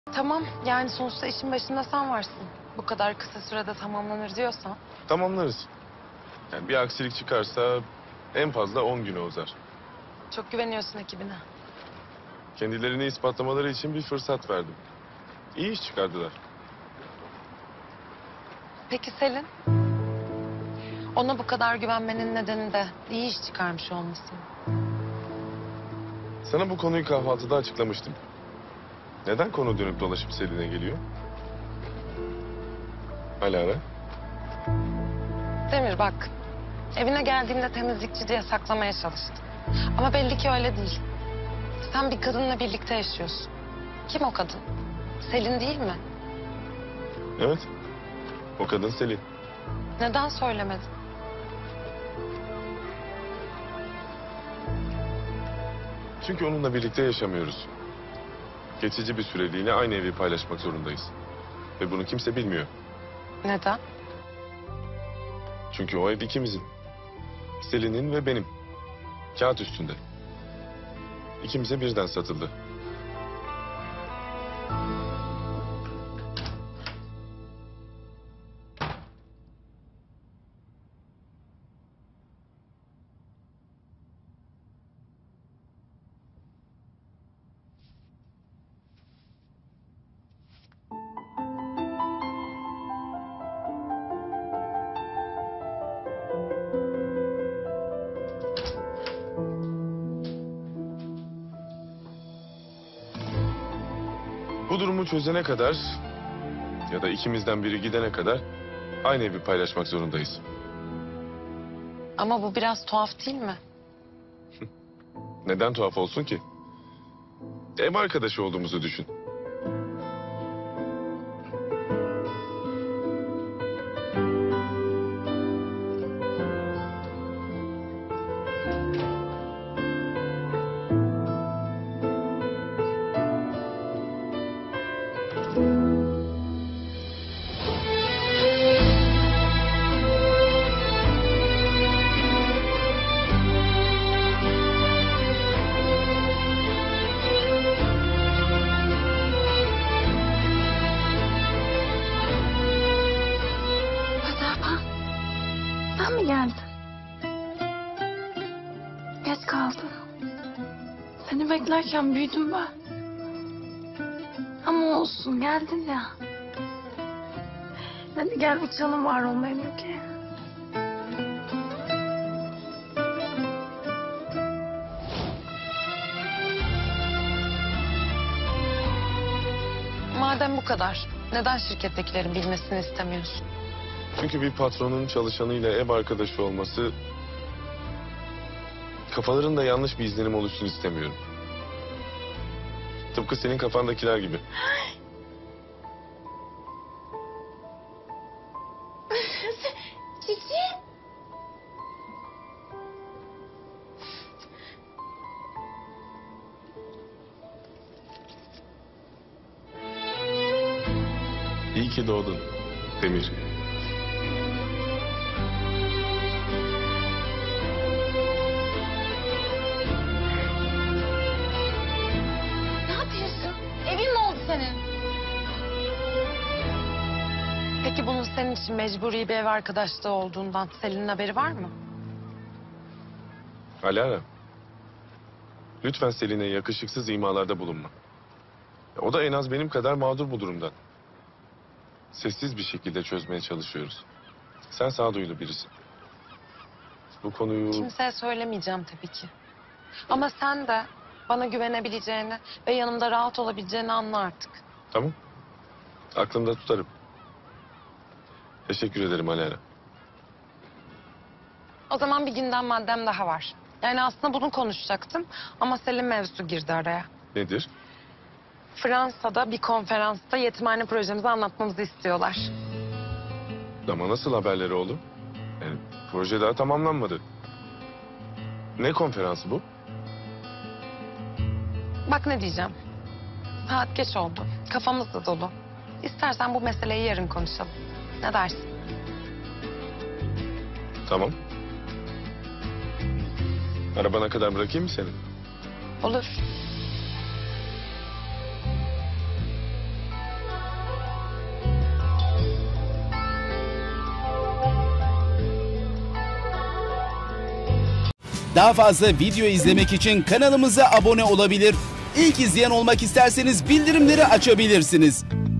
Tamam, yani sonuçta işin başında sen varsın. Bu kadar kısa sürede tamamlanır diyorsan. Tamamlarız. Yani bir aksilik çıkarsa en fazla 10 güne uzar. Çok güveniyorsun ekibine. Kendilerini ispatlamaları için bir fırsat verdim. İyi iş çıkardılar. Peki Selin? Ona bu kadar güvenmenin nedeni de iyi iş çıkarmış olması. Sana bu konuyu kahvaltıda açıklamıştım. Neden konu dönüp dolaşıp Selin'e geliyor? Alara. Demir bak, evine geldiğimde temizlikçi diye saklamaya çalıştım. Ama belli ki öyle değil. Sen bir kadınla birlikte yaşıyorsun. Kim o kadın? Selin değil mi? Evet. O kadın Selin. Neden söylemedin? Çünkü onunla birlikte yaşamıyoruz. Geçici bir süreliğine aynı evi paylaşmak zorundayız. Ve bunu kimse bilmiyor. Neden? Çünkü o ev ikimizin. Selin'in ve benim. Kağıt üstünde. İkimize birden satıldı. Bu durumu çözene kadar ya da ikimizden biri gidene kadar aynı evi paylaşmak zorundayız. Ama bu biraz tuhaf değil mi? Neden tuhaf olsun ki? Ev arkadaşı olduğumuzu düşün. Merhaba. Sen mi geldin? Geç kaldın. Seni beklerken büyüdüm ben. Ama olsun geldin ya. Hadi gel uçalım var olmayı Müge. Madem bu kadar, neden şirkettekilerin bilmesini istemiyorsun? Çünkü bir patronun çalışanıyla ev arkadaşı olması... kafalarında yanlış bir izlenim oluşsun istemiyorum. Tıpkı senin kafandakiler gibi. Cici. İyi ki doğdun Demir. Ne yapıyorsun? Evin mi oldu senin? Peki bunun senin için mecburi bir ev arkadaşlığı olduğundan Selin'in haberi var mı? Alara. Lütfen Selin'e yakışıksız imalarda bulunma. O da en az benim kadar mağdur bu durumdan. Sessiz bir şekilde çözmeye çalışıyoruz. Sen sağduyulu birisin. Bu konuyu... Kimseye söylemeyeceğim tabii ki. Ama sen de bana güvenebileceğini ve yanımda rahat olabileceğini anla artık. Tamam. Aklımda tutarım. Teşekkür ederim Alara. O zaman bir gündem maddem daha var. Yani aslında bunu konuşacaktım ama Selin mevzusu girdi araya. Nedir? Fransa'da bir konferansta yetimhane projemizi anlatmamızı istiyorlar. Ama nasıl haberleri oldu? Yani proje daha tamamlanmadı. Ne konferansı bu? Bak ne diyeceğim. Saat geç oldu. Kafamız da dolu. İstersen bu meseleyi yarın konuşalım. Ne dersin? Tamam. Arabana kadar bırakayım mı seni? Olur. Daha fazla video izlemek için kanalımıza abone olabilir. İlk izleyen olmak isterseniz bildirimleri açabilirsiniz.